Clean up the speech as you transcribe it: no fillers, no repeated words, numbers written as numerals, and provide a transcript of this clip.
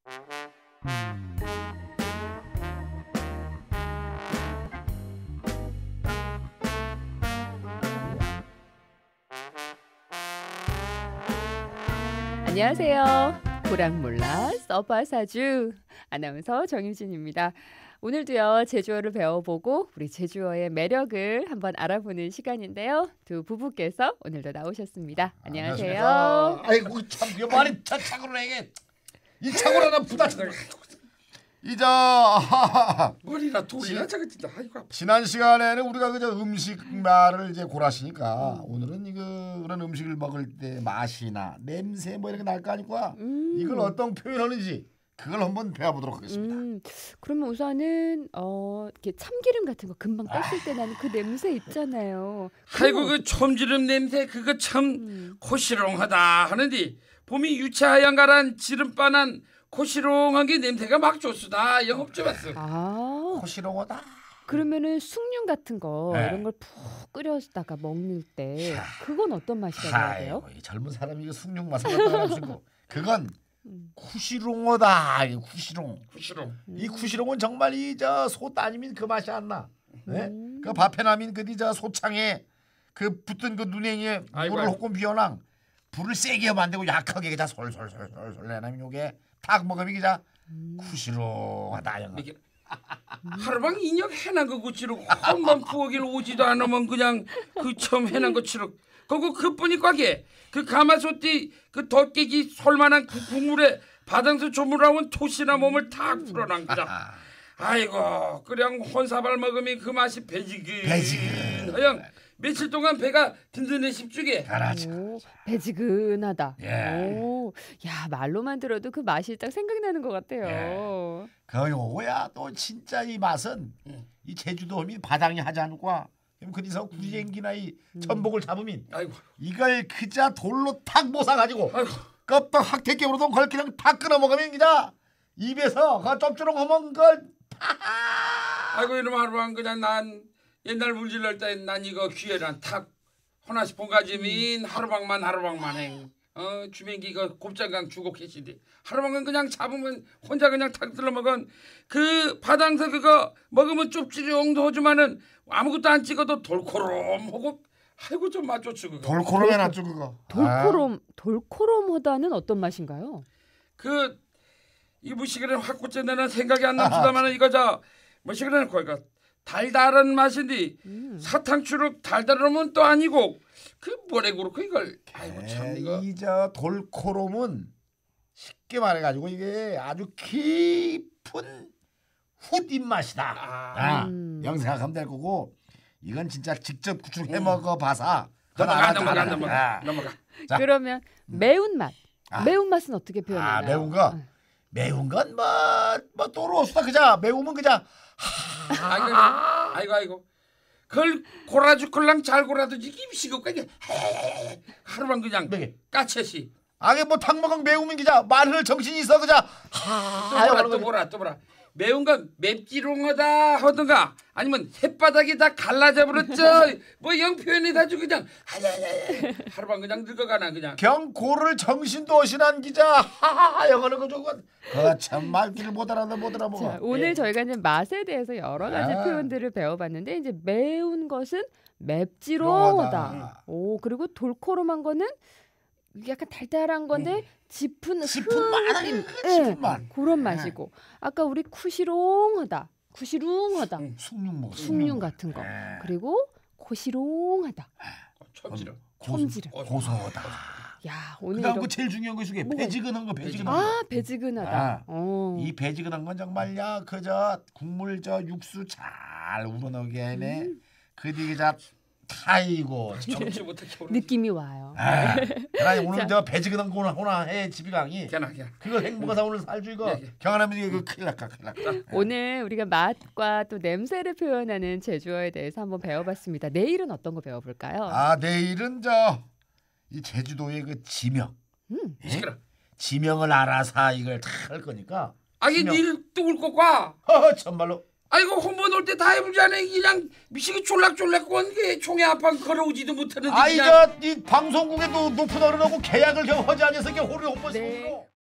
안녕하세요. 고랑몰라 서바사주 아나운서 정유진입니다. 오늘도요 제주어를 배워보고 우리 제주어의 매력을 한번 알아보는 시간인데요. 두 부부께서 오늘도 나오셨습니다. 안녕하세요. 아이고 참 이거 많이 차고로 이게 이 차고로 나 부딪혀. 이자 머리나 돌이나 저거 진짜 아이고. 지난 시간에는 우리가 그저 음식 말을 이제 고라시니까 오늘은 이거 그런 음식을 먹을 때 맛이나 냄새 뭐 이렇게 날 거 아니까 이걸 어떤 표현하는지 그걸 한번 배워보도록 하겠습니다. 그러면 우선은 이렇게 참기름 같은 거 금방 뺐을 때 나는 그 냄새 있잖아요. 아이고 그 첨지름 냄새 그거 참 코시롱하다 하는데 봄이 유채하얀가란 지름바난 코시롱한 게 냄새가 막 좋수다. 영업 좀 왔어. 코시롱하다. 그러면은 숭늉 같은 거 네. 이런 걸 푹 끓여다가 먹을 때 그건 어떤 맛이라고 해야 돼요? 이 젊은 사람이 이거 숭늉 맛을 갖다가 하시고 그건 쿠시롱어다. 이 쿠시롱. 코시롱. 이 쿠시롱은 정말 이저 따님인 그 맛이 안 나. 네? 그 밥해 남인 그저 소창에 그 붙은 그 눈행이에 물을 혹은 비워낭 불을 세게 만들고 약하게 그자 솔솔솔솔 내나면 요게 탁 먹으면 그자 쿠시롱하다 영아. 하루방 인력 해난 거 고치러 한번 부엌에 오지도 않으면 그냥 그 처음 해난 거 치러 그거 그뿐이 꽉해 그 가마솥띠 그 덧깨기 솔만한 그 국물에 바닥에서 조물나온 토시나 몸을 탁 풀어난 거다. 아이고 그냥 혼사발 먹으면 그 맛이 배지근 그냥 며칠 동안 배가 든든해 십주게. 오, 배지근하다. 예. 오, 야 말로만 들어도 그 맛이 딱 생각나는 것 같아요. 그 요거야 또 진짜 이 맛은 이 제주도 이 바닥이 하지 않을까. 그래서 구리행기나 이 전복을 잡으면 아이고 이걸 그자 돌로 탁 모사가지고 아이고 껍질 확 벗겨버려도 그걸 그냥 탁 끊어 먹으면 그자 입에서 그 쩝조롱하면 그걸 아이고 이놈 하루방 그냥 난 옛날 물질럴 때 난 이거 귀에랑 탁 하나씩 본가지민 하루방만 행. 주민기 이거 곱장강 주고 계신데 하루방은 그냥 잡으면 혼자 그냥 탁 들러 먹은 그 바닥에서 그거 먹으면 좁지롱도 하지만은 아무것도 안 찍어도 돌코롬하고 아이고 좀 맛 좋죠 그거. 돌코롬에 놨죠 그거. 돌코롬하다는 어떤 맛인가요? 그 이 무시그레는 확 꽂힌다는 생각이 안 납니다만은 이거 저 무시그레는 거기가 달달한 맛인데 사탕추룩 달달하면 또 아니고 그 뭐래 그렇고 이걸 아이고 참 이거 이저 돌코롬은 쉽게 말해가지고 이게 아주 깊은 훗 입맛이다. 영 생각하면 될 거고 이건 진짜 직접 구출 해 먹어봐서 넘어가. 자. 그러면 매운맛. 매운맛은 어떻게 표현하나요? 매운 건 뭐 또로수다 그자 매우면 그자 아이고 그걸 고라죽걸랑 잘 고라두지 김시고까지 하루만 그냥 까채시 아게 뭐 탕 먹으면 매우면 그자 마늘 정신이 있어 그자 또 보라 매운 건 맵지롱하다 하던가 아니면 햇바닥이 다 갈라져버렸죠 뭐 영 표현이 다 주 그냥 하루만 그냥 늙어가나 그냥 경고를 정신도 어신한 기자 영어는 그참 말귀를 못 알아보고 자, 오늘 저희가 이제 맛에 대해서 여러 가지 표현들을 배워봤는데 이제 매운 것은 맵지롱하다. 오 그리고 돌코롬한 거는 약간 달달한 건데 짚은 맛 그런 맛이고 아까 우리 구시롱하다 숭늉 같은 거 그리고 고시롱하다 첨지름 고소하다. 야 오늘 그다음 그 제일 중요한 것이 배지근한 거 배지근하다. 이 배지근한 건 정말야 그저 국물 저 육수 잘 우러나게 그 뒤에 타이고 느낌이 와요. 그러니 오늘 저 배지근한 거 하나 해 집이강이 그거 행복하다 오늘 살주 이거 경안하면 이거 큰일 날까. 오늘 우리가 맛과 또 냄새를 표현하는 제주어에 대해서 한번 배워봤습니다. 내일은 어떤 거 배워볼까요? 내일은 이 제주도의 그 지명 지명을 알아서 이걸 다 할 거니까 아니 닐 뚫을 거과 참말로 아이고 홍보 놀 때 다 해보지 않아 그냥 미식이 쫄락쫄락 건게 총에 앞판 걸어오지도 못하는데 이 방송국에도 높은 어른하고 계약을 하지 않아서 이게 호리 홍보